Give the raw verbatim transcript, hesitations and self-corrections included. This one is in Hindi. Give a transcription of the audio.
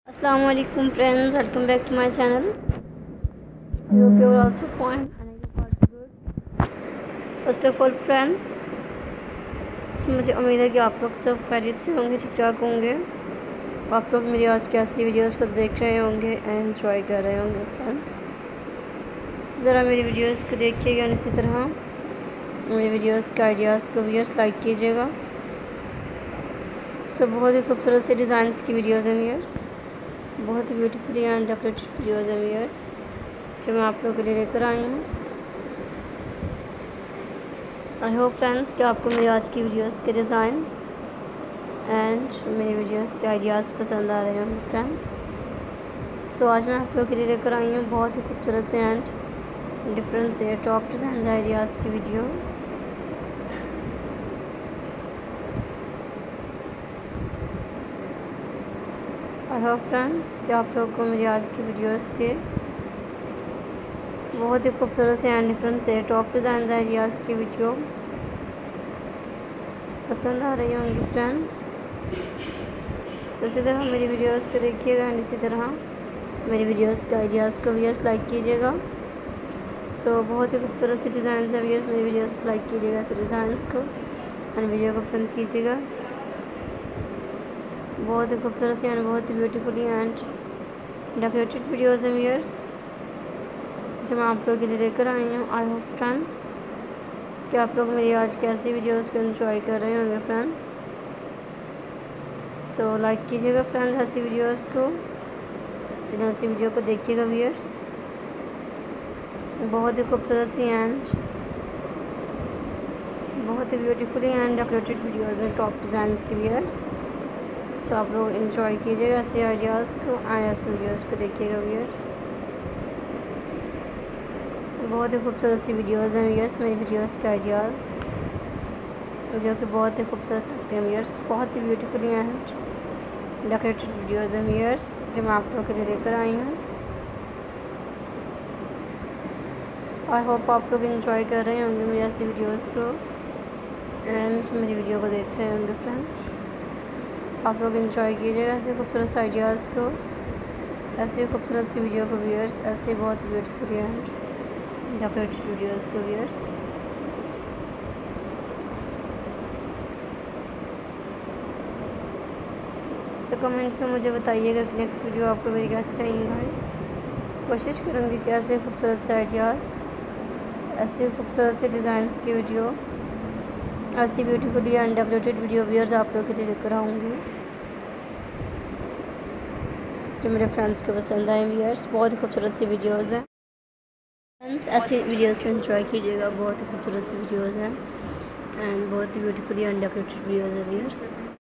Assalamu alaikum friends, welcome back to my channel. I hope you are also fine and I hope all good. First of all friends, मुझे उम्मीद है कि आप लोग सब खैरियत से होंगे, ठीक ठाक होंगे। आप लोग मेरी आज की ऐसी वीडियोस को देख रहे होंगे एंड एंजॉय कर रहे होंगे फ्रेंड्स। इसी तरह मेरी वीडियोस को देखिएगा और इसी तरह मेरी वीडियोस के आइडियाज़ को व्यूअर्स लाइक कीजिएगा। सब बहुत ही खूबसूरत से डिज़ाइंस की वीडियोज़ हैं व्यूअर्स, बहुत ही ब्यूटीफुली एंड डेकोरेटेड वीडियोज़ हैं व्यूअर्स जो मैं आप लोगों के लिए लेकर आई हूँ। आई होप फ्रेंड्स कि आपको मेरी आज की वीडियोस के डिज़ाइंस एंड मेरी वीडियोस के आइडियाज़ पसंद आ रहे होंगे फ्रेंड्स। सो आज मैं आप लोगों के लिए लेकर आई हूँ बहुत ही खूबसूरत से एंड डिफरेंट से टॉप डिज़ाइन आइडियाज़ की वीडियो। आई होप फ्रेंड्स कि आप लोगों को मेरी आज की वीडियोस के बहुत ही खूबसूरत से एंड डिफरेंट से टॉप डिज़ाइन आइडियाज़ की वीडियो पसंद आ रही होंगी फ्रेंड्स। सो इसी तरह मेरी वीडियोस को देखिएगा एंड इसी तरह मेरी वीडियोस के आइडियाज़ को व्यूअर्स लाइक कीजिएगा। सो बहुत ही खूबसूरत से डिज़ाइन है व्यूअर्स, मेरी वीडियोस को लाइक कीजिएगा ऐसे डिज़ाइंस को एंड वीडियो को पसंद कीजिएगा। बहुत ही खूबसूरत सी एंड बहुत ही ब्यूटीफुली एंड डेकोरेटेड वीडियोज़ हैं व्यूअर्स जो मैं आप लोगों के लिए लेकर आई हूँ। आई होप फ्रेंड्स कि आप लोग मेरी आज की ऐसी वीडियोज़ को एंजॉय कर रहे होंगे फ्रेंड्स। सो लाइक कीजिएगा फ्रेंड्स ऐसी वीडियोज़ को, ऐसी वीडियो को देखिएगा व्यूअर्स। बहुत ही खूबसूरत सी एंड बहुत ही ब्यूटीफुली एंड डेकोरेटेड वीडियोज़ हैं टॉप डिज़ाइंस की व्यूअर्स। सो आप लोग एंजॉय कीजिएगा ऐसे आइडियाज़ को एंड ऐसे वीडियोज़ को देखिएगा व्यूअर्स। बहुत ही खूबसूरत सी वीडियोज़ हैं व्यूअर्स, मेरी वीडियोज़ के आइडियाज़ जो कि बहुत ही खूबसूरत लगते हैं व्यूअर्स, बहुत ही ब्यूटीफुली एंड डेकोरेटेड वीडियोज़ हैं व्यूअर्स जो मैं आप लोगों के लिए लेकर आई हूँ। आई होप आप लोग एंजॉय कर रहे होंगे मेरी ऐसी वीडियोज़ को एंड मेरी वीडियो को देख रहे होंगे फ्रेंड्स। आप लोग एंजॉय कीजिएगा ऐसे खूबसूरत आइडियाज़ को, ऐसे खूबसूरत सी वीडियो को व्यूअर्स, ऐसे बहुत ब्यूटीफुली एंड डेकोरेटेड वीडियोज़ को व्यूअर्स। सो कमेंट में मुझे बताइएगा कि नेक्स्ट वीडियो आपको मेरी कैसी चाहिए गाइस। कोशिश करूँगी कि ऐसे खूबसूरत से आइडियाज़, ऐसे खूबसूरत से डिज़ाइंस की वीडियो, ऐसी beautifully and decorated video viewers आप लोगों के लिए लेकर आऊँगी जो मेरे फ्रेंड्स को पसंद आए व्यूअर्स। बहुत ही खूबसूरत सी वीडियोज़ हैं फ्रेंड्स, ऐसी वीडियोज़ को एंजॉय कीजिएगा। बहुत ही खूबसूरत सी वीडियोज़ हैं एंड बहुत ही ब्यूटीफुली एंड डेकोरेटेड वीडियोज़ हैं व्यूअर्स।